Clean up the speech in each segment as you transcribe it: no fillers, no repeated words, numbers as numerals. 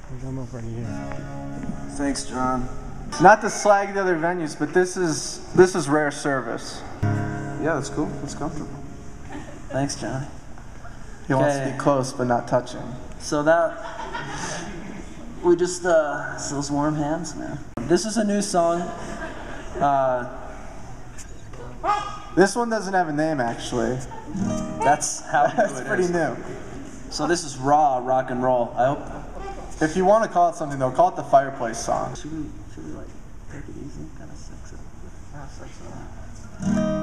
I'm over here. Thanks, John. Not to slag the other venues, but this is rare service. Yeah, that's cool. That's comfortable. Thanks, Johnny. He wants to be close, but not touching. So that we just it's those warm hands, man. This is a new song. This one doesn't have a name, actually. That's how That's pretty new. So this is raw rock and roll. I hope. If you want to call it something, though, call it the Fireplace song. Should we like take it easy, kind of sex it? Sex it.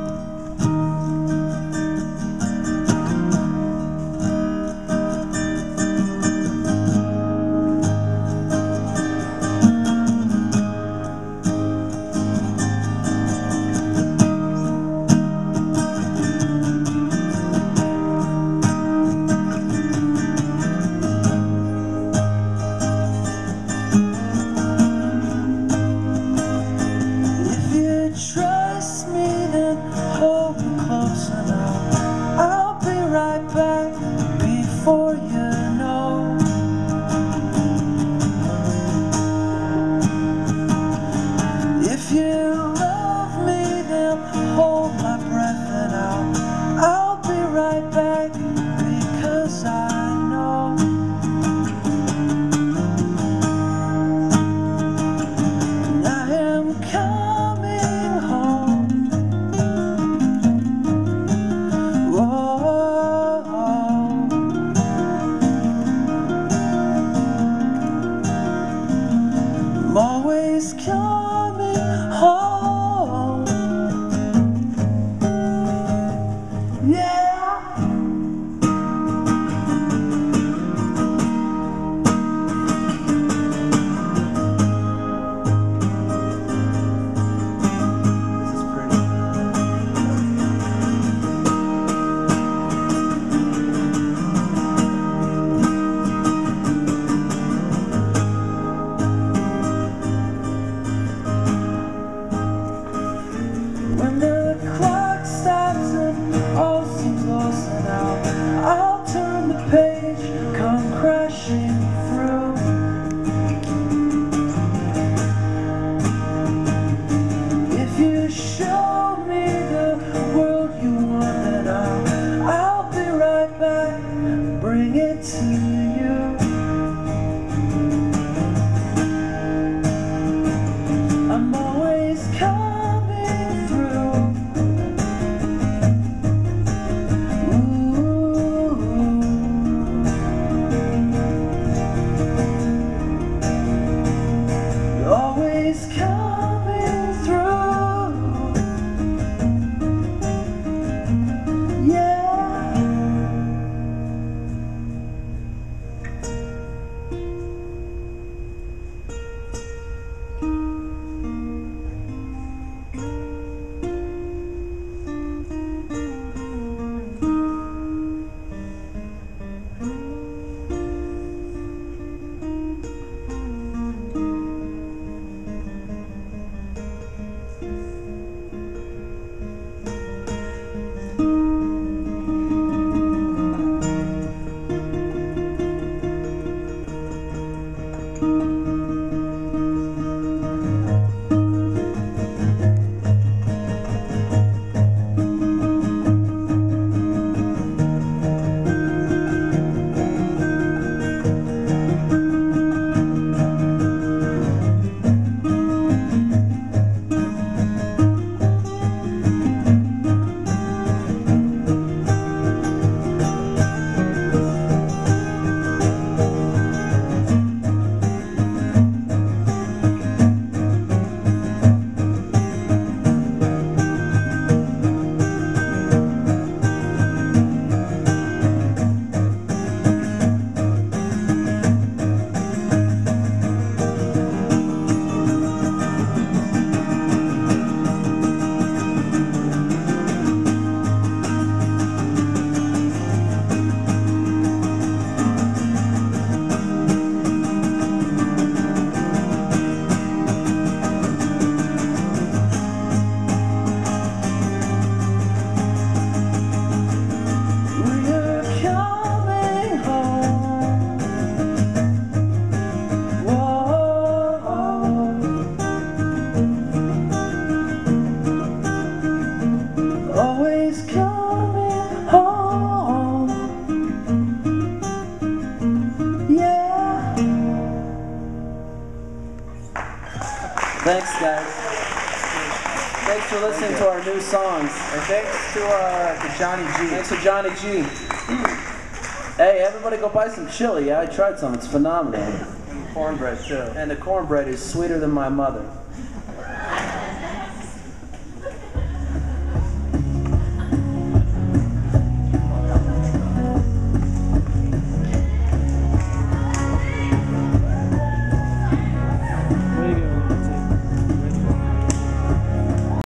Thanks, guys. Thanks for listening to our new songs. And thanks to Johnny G. Thanks to Johnny G. Hey, everybody go buy some chili. I tried some. It's phenomenal. And cornbread too. And the cornbread is sweeter than my mother.